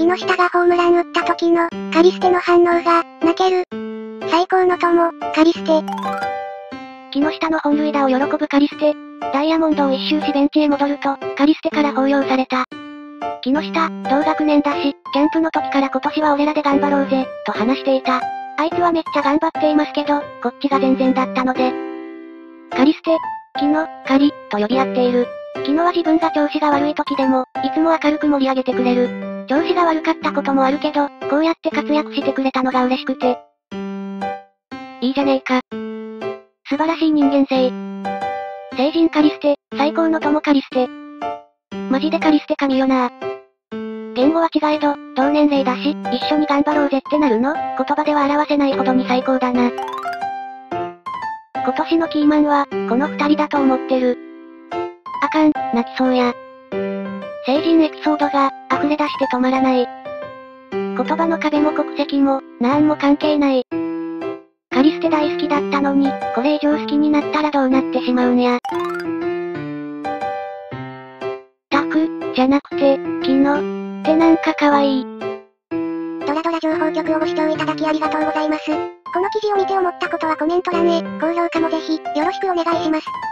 下がホームラン打った時の、カリステの反応が、泣ける。最高の友、カリステ。 木下の本塁打を喜ぶカリステ。ダイヤモンドを一周しベンチへ戻ると、カリステから抱擁された。木下、同学年だし、キャンプの時から今年は俺らで頑張ろうぜ、と話していた。あいつはめっちゃ頑張っていますけど、こっちが全然だったので。カリステ、キノ、カリ、と呼び合っている。キノは自分が調子が悪い時でも、いつも明るく盛り上げてくれる。調子が悪かったこともあるけど、こうやって活躍してくれたのが嬉しくて。いいじゃねえか。素晴らしい人間性。聖人カリステ、最高の友カリステ。マジでカリステ神よな。言語は違えど、同年齢だし、一緒に頑張ろうぜってなるの、言葉では表せないほどに最高だな。今年のキーマンは、この二人だと思ってる。あかん、泣きそうや。聖人エピソードが、溢れ出して止まらない。言葉の壁も国籍も、なんも関係ない。カリステ大好きだったのに、これ以上好きになったらどうなってしまうんや。タク、じゃなくて、キノ、ってなんか可愛い。 ドラドラ情報局をご視聴いただきありがとうございます。この記事を見て思ったことはコメント欄へ、高評価もぜひ、よろしくお願いします。